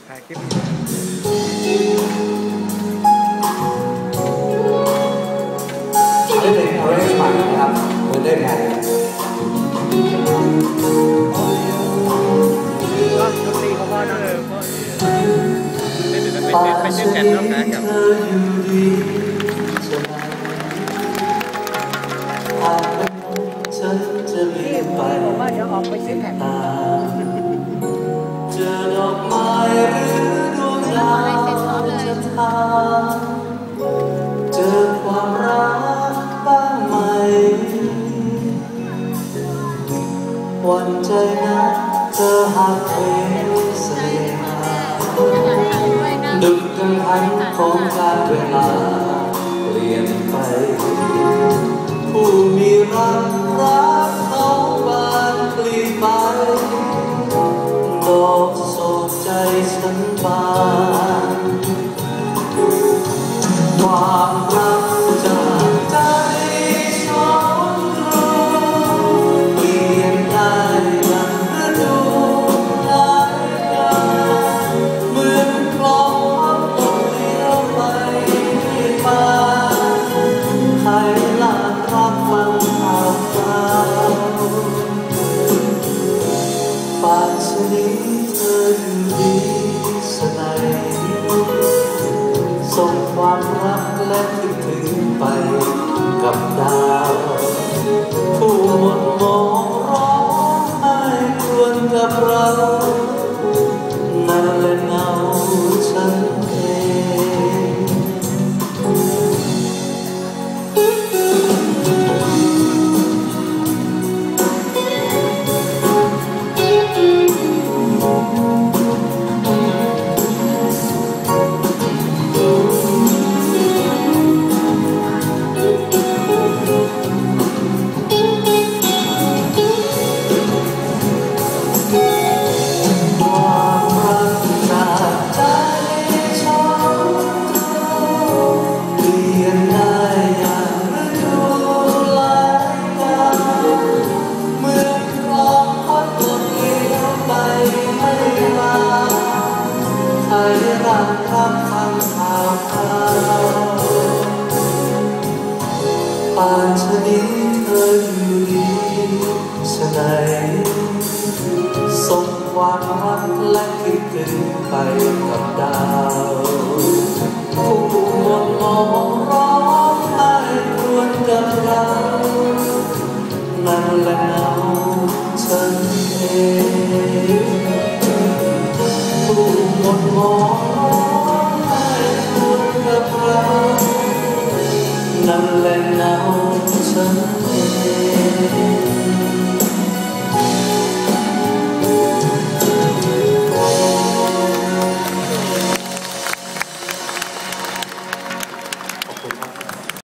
ถ่ายคลิปได้เป็น arrange ใหม่นะครับเหมือนได้แผนก็ดนตรีเขาว่านะเป็นชื่อแผ่นรอบนะกับพี่ผมว่าเดี๋ยวออกไปซื้อแผ่นเจอดอกไม้หรือดวงดาวจะทางเจอความรักบ้างไหมวันใจนะเธอหากเพลงเสน่หาดึกกังหันของการเวลาเปลี่ยนไปผู้มีรักเขาบานปลีไปดอกโศกใจฉันบานความรักจากใจสองเราเปลี่ยนได้อย่างฤดูหลายกาลเหมือนคลองตกเลี้ยวไปมาใครลารับฟังข่าวคราวป่านนี้เธออยู่ดีสนายส่งความรักและคิดถึงไปกับดาวผู้หมดมองร้องไห้ครวญกับเรานั่นแหละเงาฉันเองป่านชะนี้เธออยู่ดีฉะไหนส่งความรักและคิดถึงไปกับดาวผู้มองมองร้องไห้ครวญกับเรานั่นแหละเงาฉันเองผู้มองมองร้องไห้ครวญกับเรานั่นแหละเงาฉันเอง